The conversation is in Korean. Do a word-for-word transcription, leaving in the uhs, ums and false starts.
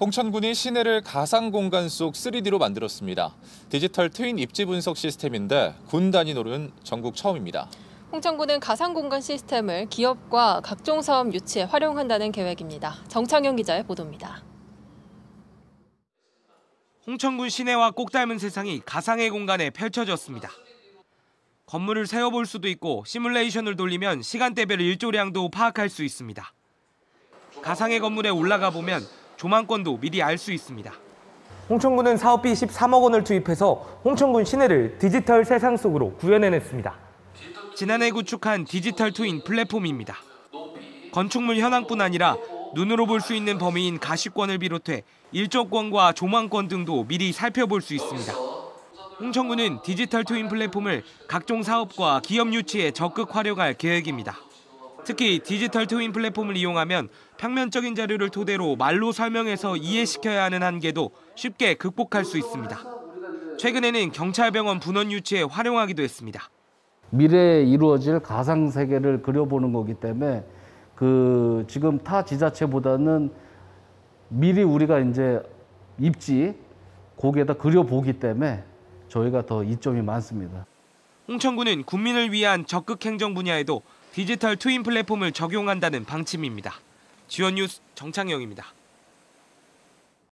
홍천군이 시내를 가상 공간 속 쓰리디로 만들었습니다. 디지털 트윈 입지 분석 시스템인데 군 단위로는 전국 처음입니다. 홍천군은 가상 공간 시스템을 기업과 각종 사업 유치에 활용한다는 계획입니다. 정창영 기자의 보도입니다. 홍천군 시내와 꼭 닮은 세상이 가상의 공간에 펼쳐졌습니다. 건물을 세워볼 수도 있고 시뮬레이션을 돌리면 시간대별 일조량도 파악할 수 있습니다. 가상의 건물에 올라가 보면 조망권도 미리 알 수 있습니다. 홍천군은 사업비 십삼억 원을 투입해서 홍천군 시내를 디지털 세상 속으로 구현해냈습니다. 지난해 구축한 디지털 트윈 플랫폼입니다. 건축물 현황뿐 아니라 눈으로 볼 수 있는 범위인 가시권을 비롯해 일조권과 조망권 등도 미리 살펴볼 수 있습니다. 홍천군은 디지털 트윈 플랫폼을 각종 사업과 기업 유치에 적극 활용할 계획입니다. 특히 디지털 트윈 플랫폼을 이용하면 평면적인 자료를 토대로 말로 설명해서 이해시켜야 하는 한계도 쉽게 극복할 수 있습니다. 최근에는 경찰병원 분원 유치에 활용하기도 했습니다. 미래에 이루어질 가상 세계를 그려보는 거기 때문에 그 지금 타 지자체보다는 미리 우리가 이제 입지 거기에다 그려보기 때문에 저희가 더 이점이 많습니다. 홍천군은 국민을 위한 적극 행정 분야에도 디지털 트윈 플랫폼을 적용한다는 방침입니다. 지원 뉴스 정창영입니다.